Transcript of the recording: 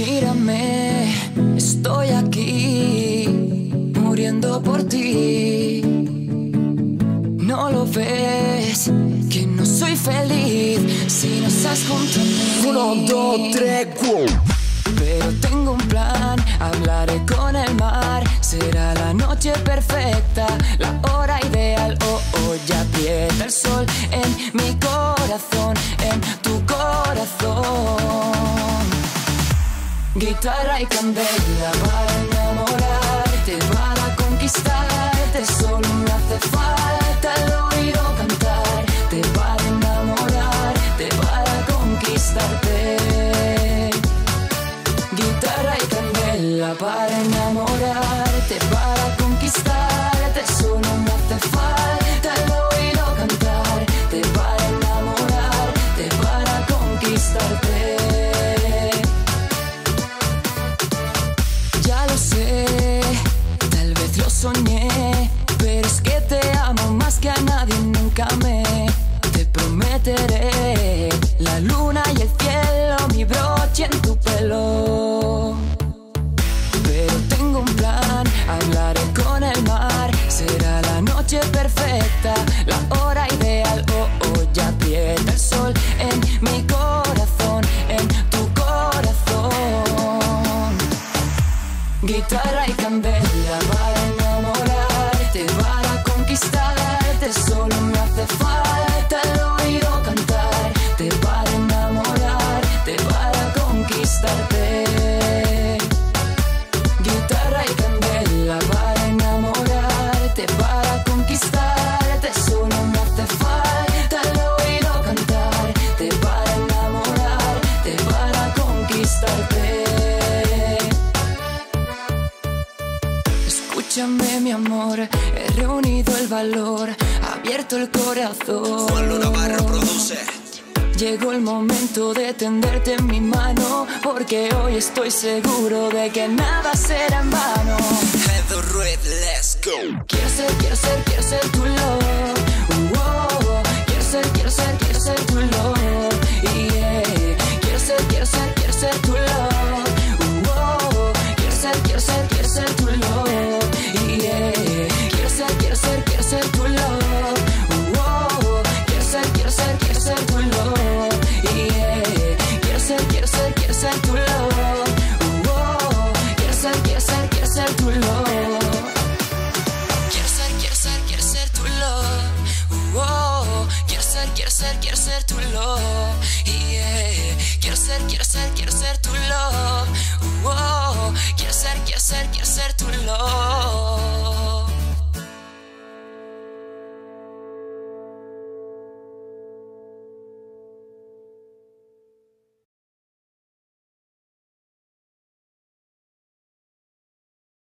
Mírame, estoy aquí, muriendo por ti. No lo ves, que no soy feliz si no estás junto a mí. 1, 2, 3, go. Pero tengo un plan, hablaré con el mar. Será la noche perfecta, la hora ideal. Oh, oh, ya aprieta el sol en mi corazón, en tu corazón. Guitarra y candela para enamorarte, para conquistarte. Solo me hace falta el oído cantarte, para enamorarte, para conquistarte. Guitarra y candela para enamorarte, para conquistarte. Solo me hace falta el oído cantarte, para enamorarte, para conquistarte. Ya lo sé, tal vez lo soñé, pero es que te amo más que a nadie. Nunca te prometeré la luna y el cielo, mi broche en tu pelo. Pero tengo un plan, hablaré con el mar. Será la noche perfecta, la hora ideal. Oh, oh, ya aprieta el sol en mi corazón, en tu corazón. Guitarra y candela para enamorarte, para conquistarte. Solo me hace falta el oído cantarte, para enamorarte, para conquistarte. Guitarra y candela para enamorarte, para conquistarte. Solo me hace falta el oído cantarte, para enamorarte, para conquistarte. Escúchame, mi amor, he reunido el valor, abierto el corazón. Juan Luna Barra produce. Llegó el momento de tenderte en mi mano, porque hoy estoy seguro de que nada será en vano. Edo Ruiz, let's go. Quiero ser tu love. Quiero ser tu love. Yeah. Quiero ser tu love. Quiero ser tu love. Yeah. Quiero ser tu love. Quiero ser tu love. Yeah. Quiero ser tu love. Quiero ser tu love. Quiero ser tu love. Yeah. Quiero ser tu love. Quiero ser tu love.